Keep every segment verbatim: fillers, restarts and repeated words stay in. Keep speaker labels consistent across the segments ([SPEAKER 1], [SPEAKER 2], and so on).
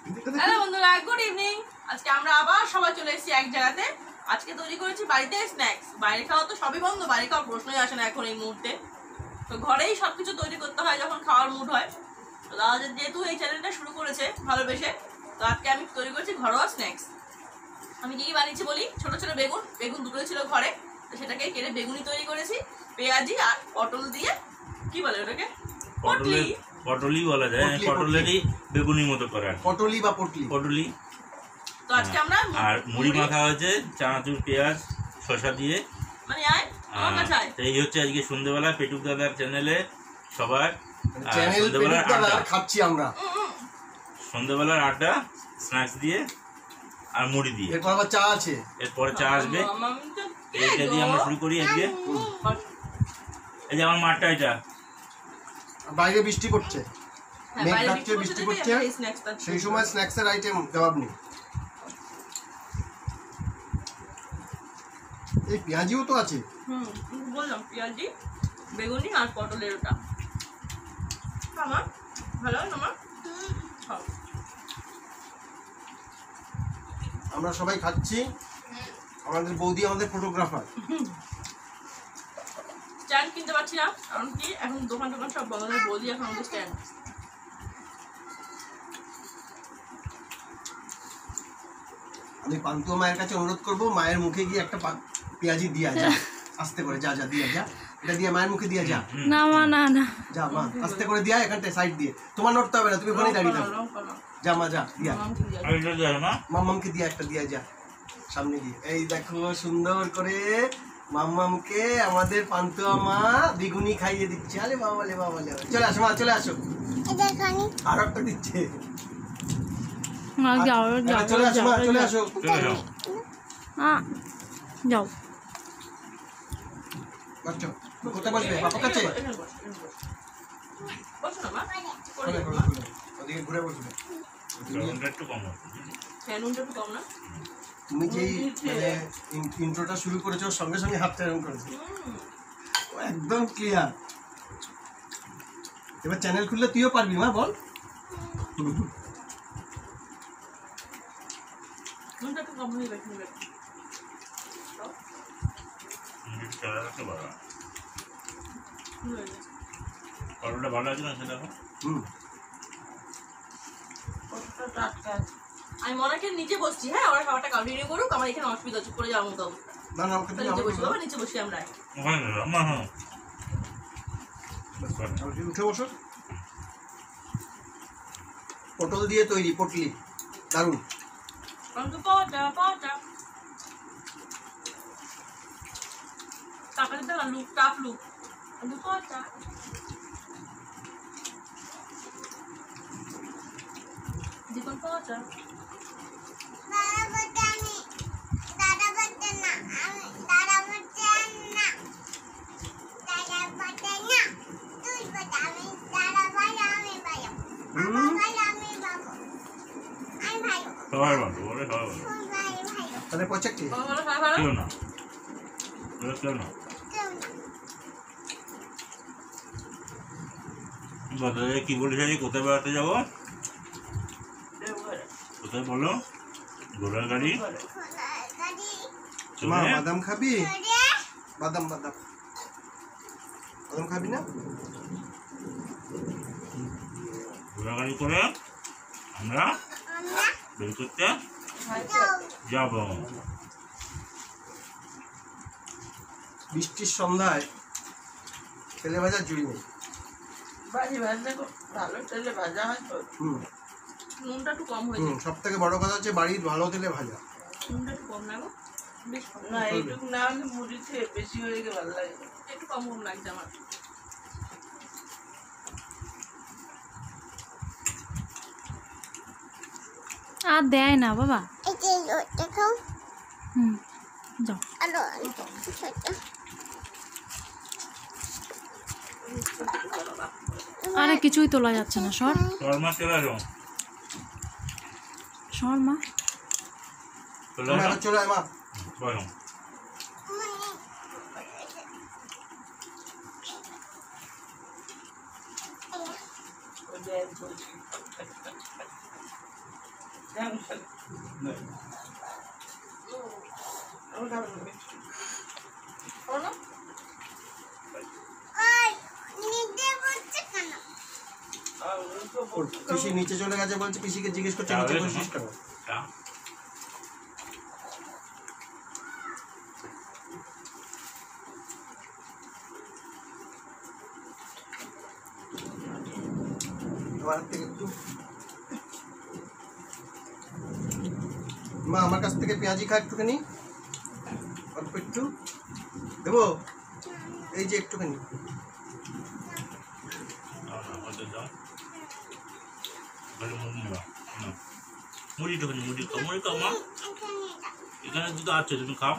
[SPEAKER 1] Hello বন্ধুরা, good evening. আজকে আমরা আবার সবাই চলে এসেছি এক জায়গাতে। আজকে তৈরি করেছি বাড়িতে স্ন্যাক্স। বাইরে খাওয়া তো সবই বন্ধ, বাইরে খাওয়ার প্রশ্নই আসে না এখন এই মুহূর্তে। তো ঘরেই সবকিছু তৈরি করতে হয় যখন খাওয়ার মুড হয়। তো দাদা যেহেতু এই চ্যানেলটা শুরু করেছে ভালোবেসে, তো আজকে আমি তৈরি করেছি ঘরোয়া স্ন্যাক্স। আমি কি কি বানিয়েছি বলি। ছোট ছোট বেগুন বেগুন দুটোই ছিল ঘরে, তো সেটাকে কেটে বেগুনি তৈরি করেছি। পেঁয়াজি আর পটল দিয়ে, কি বলে ওটাকে, পটলি
[SPEAKER 2] পটলি বলা যায়, পটলেরই বেগুনির মতো করে,
[SPEAKER 3] পটলি বা পটলি
[SPEAKER 2] পটলি।
[SPEAKER 1] তো আজকে আমরা
[SPEAKER 2] আর মুড়ি মাখা হয়েছে চানাচুর পেঁয়াজ শসা দিয়ে।
[SPEAKER 1] মানে আয় আমার কাছে আয়।
[SPEAKER 2] এই হচ্ছে আজকে সন্ধ্যেবেলা পেটুক দাদার চ্যানেলে সবার
[SPEAKER 3] চ্যানেল
[SPEAKER 2] সন্ধ্যেবেলার
[SPEAKER 3] পেটুক দাদা
[SPEAKER 2] আড্ডা,
[SPEAKER 3] খাচ্ছি আমরা
[SPEAKER 2] সন্ধ্যেবেলার আড্ডা স্ন্যাক্স দিয়ে আর মুড়ি দিয়ে।
[SPEAKER 3] এরপর আবার চা আছে,
[SPEAKER 2] এরপরে চা আসবে।
[SPEAKER 1] মামা, আমি তো
[SPEAKER 2] এইটা দিয়ে আমরা শুরু করি আজকে। এই যে আমার মাঠটা, এটা
[SPEAKER 3] বাইরে বৃষ্টি পড়ছে,
[SPEAKER 1] হ্যাঁ,
[SPEAKER 3] মেঘ
[SPEAKER 1] বাইরে
[SPEAKER 3] ডাকছে,
[SPEAKER 1] বৃষ্টি
[SPEAKER 3] বৃষ্টি
[SPEAKER 1] পড়ছে,
[SPEAKER 3] পড়ছে,
[SPEAKER 1] এই স্ন্যাক্সটা
[SPEAKER 3] সেই সময় স্ন্যাক্সের আইটেম জবাব নেই। এই পেঁয়াজিও তো আছে।
[SPEAKER 1] হুম বললাম পেঁয়াজি বেগুনি আর পটলের ওটা আমার ভালো আমার।
[SPEAKER 3] আমরা সবাই খাচ্ছি। আমাদের বৌদি আমাদের ফটোগ্রাফার।
[SPEAKER 1] স্ট্যান্ড কিনতে পারছি না, কারণ কি এখন দোকান টোকান সব বন্ধ, বৌদি এখন আমাদের স্ট্যান্ড।
[SPEAKER 3] আমি পান্তুয়া মায়ের কাছে অনুরোধ করবো, মায়ের মুখে গিয়ে একটা পা- পেঁয়াজি দিয়া যা, আস্তে করে যা যা দিয়া যা, এটা দিয়ে মায়ের মুখে দিয়া যা।
[SPEAKER 4] না মা না না
[SPEAKER 3] যা মা, আস্তে করে দিয়া, এখানটায় সাইড দিয়ে। তোমার নড়তে হবে না, তুমি ওখানেই দাঁড়িয়ে থাকো। যা মা যা দিয়া, মাম্মামকে দিয়া একটা দিয়া যা সামনে গিয়ে। এই দেখো সুন্দর করে মাম্মামকে আমাদের পান্তুয়া মা বেগুনি খাইয়ে দিচ্ছে। আরে বাবা লে বাবা লে, চলে আসো মা, চলে আসো। আর একটা দিচ্ছে।
[SPEAKER 4] মা যাও যাও
[SPEAKER 3] এবার চলে আসো মা, চলে আসো।
[SPEAKER 4] হ্যাঁ যাও।
[SPEAKER 3] আচ্ছা, কোথায় বসবে? বাবার কাছে?
[SPEAKER 1] বসো না মা,
[SPEAKER 3] খোলে, খোলে, খোলে। ওদিকে ঘুরে বসবে।
[SPEAKER 2] একটু কম আছে।
[SPEAKER 1] হ্যাঁ নুনটা একটু কম না।
[SPEAKER 3] তুমি যেই মানে ইন্ট্রোটা শুরু করেছো, ওর সঙ্গে সঙ্গে হাতটা এরকম করেছো,
[SPEAKER 1] হুম,
[SPEAKER 3] ও একদম ক্লিয়ার। এবার চ্যানেল খুললে তুইও পারবি মা, বল।
[SPEAKER 1] নুনটা একটু কম হয়ে গেছে।
[SPEAKER 2] পটলটা ভালো আছে না সেটা?
[SPEAKER 3] হুম,
[SPEAKER 1] আমি মনাকে নিচে বসছি, হ্যাঁ ওরা খাবারটা কন্টিনিউ করুক, আমার এখানে অসুবিধা হচ্ছে, পড়ে যাওয়ার মতো অবস্থা।
[SPEAKER 3] না না, ওকে দিলে
[SPEAKER 1] নিচে
[SPEAKER 3] আমার
[SPEAKER 1] বসি বাবা, নিচে বসি আমরা।
[SPEAKER 2] ওখানে না, আমার হ্যাঁ
[SPEAKER 3] উঠে বসো। পটল দিয়ে তৈরি পটলি, দারুণ।
[SPEAKER 1] কিন্তু পাওয়াটা পাওয়াটা টাকা দিতে না, লুক টাফ লুক, কিন্তু পাওয়াটা দেখুন পাওয়াটা।
[SPEAKER 2] সবাই ভালো, ওরে সবাই ভালো।
[SPEAKER 3] তাহলে পয়সা কি?
[SPEAKER 1] ভালো ভালো ভালো ভালো।
[SPEAKER 2] কেউ না, ওরা কেউ না। বাজারে কি বলিস আজকে কোথায় বেড়াতে যাবো? কোথায় বলো? ঘোড়ার গাড়ি
[SPEAKER 3] মা
[SPEAKER 2] চলে।
[SPEAKER 3] বাদাম খাবি? বাদাম বাদাম বাদাম খাবি না?
[SPEAKER 2] ঘোড়া গাড়ি করে আমরা বের করতে যাবো।
[SPEAKER 3] বৃষ্টির সন্ধ্যায় তেলে ভাজা জুড়ি নেই।
[SPEAKER 1] বাজি ভাজলে ভালো তেলে ভাজা হয় তো,
[SPEAKER 3] হুম
[SPEAKER 1] নুনটা একটু কম হয়ে
[SPEAKER 3] হুম
[SPEAKER 1] যায়।
[SPEAKER 3] সব থেকে বড় কথা হচ্ছে বাড়ির ভালো তেলে ভাজা।
[SPEAKER 1] নুনটা একটু কম না গো, বেশ কম।
[SPEAKER 5] না এইটুকু না হলে মুড়িতে বেশি হয়ে গেলে ভালো লাগে।
[SPEAKER 1] একটু কম কম লাগছে আমার।
[SPEAKER 4] আর দেয় না বাবা। হুম যাও। আরে কিছুই তোলা যাচ্ছে না, সর
[SPEAKER 2] শর্মা চলে আসো,
[SPEAKER 4] সর মা।
[SPEAKER 2] চলে
[SPEAKER 3] মা,
[SPEAKER 2] আসো,
[SPEAKER 3] এবার চলে আয় মা।
[SPEAKER 2] বলো।
[SPEAKER 5] আমি খাবো না।
[SPEAKER 1] খাবো না?
[SPEAKER 5] আর ওই তো
[SPEAKER 3] ওর পিসি নিচে চলে গেছে বলছে, পিসিকে জিজ্ঞেস করছে নিচে বসিস কেন?
[SPEAKER 2] চা।
[SPEAKER 3] আমার হাত থেকে একটু মা, আমার কাছ থেকে পেঁয়াজি খা একটুখানি, অল্প একটু দেবো, এই যে একটুখানি।
[SPEAKER 2] আর আমাদের দাও। বলে মুড়ি নাও। নাও। মুড়ি একটুখানি, মুড়ি খাও, মুড়ি খাও মা। এখানে দুটো আছে, তুমি খাও।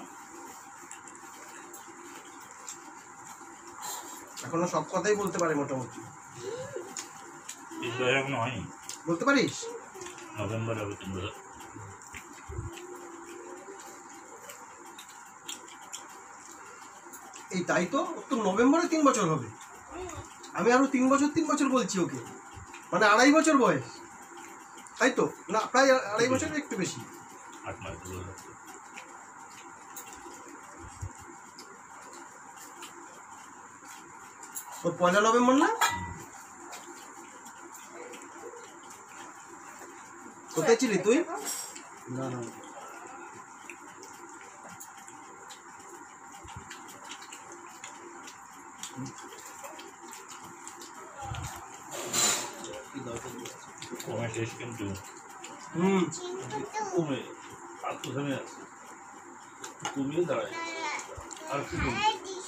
[SPEAKER 3] এখনো সব কথাই বলতে পারে মোটামুটি।
[SPEAKER 2] তিন বছর এখনো হয়নি।
[SPEAKER 3] বলতে পারিস?
[SPEAKER 2] নভেম্বর হবে তিন বছর।
[SPEAKER 3] এই তাই তো, ওর তো নভেম্বরে তিন বছর হবে। আমি আরো তিন বছর তিন বছর বলছি ওকে, মানে আড়াই বছর বয়স, তাই তো? না, প্রায় আড়াই বছরের একটু বেশি।
[SPEAKER 2] আট মাস দু বছর।
[SPEAKER 3] ওর পয়লা নভেম্বর না? কোথায় ছিলি তুই? না না,
[SPEAKER 2] কমে শেষ কিন্তু
[SPEAKER 3] হুম,
[SPEAKER 2] কমে আর তো থেমে আছে, কমিয়ে দাঁড়ায়। আর কি কমবে?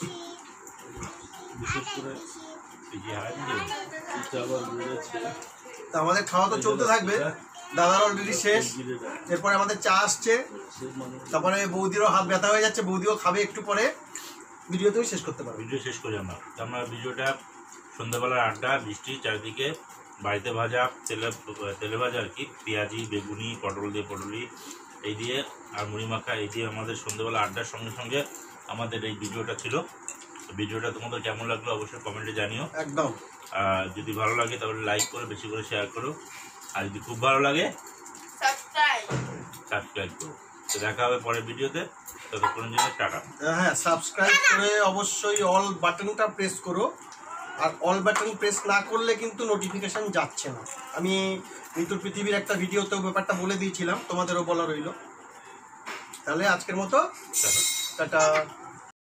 [SPEAKER 2] বিশেষ করে এই যে হারান যে এটা আবার বেড়েছে।
[SPEAKER 3] তা আমাদের খাওয়া তো চলতে থাকবে। দাদার অলরেডি শেষ, এরপরে আমাদের চা আসছে, তারপরে বৌদিরও হাত ব্যথা হয়ে যাচ্ছে, বৌদিও খাবে একটু পরে, ভিডিও তুমি শেষ করতে পারবে।
[SPEAKER 2] ভিডিও শেষ করি আমরা। তো আমরা ভিডিওটা সন্ধ্যাবেলার আড্ডা, বৃষ্টি চারিদিকে, বাড়িতে ভাজা তেলে তেলে ভাজা আর কি, পেঁয়াজি, বেগুনি, পটল দিয়ে পটলি এই দিয়ে আর মুড়ি মাখা এই দিয়ে আমাদের সন্ধ্যাবেলা আড্ডার সঙ্গে সঙ্গে আমাদের এই ভিডিওটা ছিল। ভিডিওটা তোমাদের কেমন লাগলো অবশ্যই কমেন্টে জানিও।
[SPEAKER 3] একদম।
[SPEAKER 2] আর যদি ভালো লাগে তাহলে লাইক করো, বেশি করে শেয়ার করো, আর যদি খুব ভালো লাগে
[SPEAKER 1] সাবস্ক্রাইব
[SPEAKER 2] সাবস্ক্রাইব করো। তো দেখা হবে পরের ভিডিওতে, ততক্ষণের জন্য টাটা।
[SPEAKER 3] হ্যাঁ, সাবস্ক্রাইব করে অবশ্যই অল বাটনটা প্রেস করো, আর অল বাটন প্রেস না করলে কিন্তু নোটিফিকেশন যাচ্ছে না। আমি মৃত্যুর পৃথিবীর একটা ভিডিওতেও ব্যাপারটা বলে দিয়েছিলাম, তোমাদেরও বলা রইল। তাহলে আজকের মতো
[SPEAKER 2] টাটা।
[SPEAKER 3] টাটা।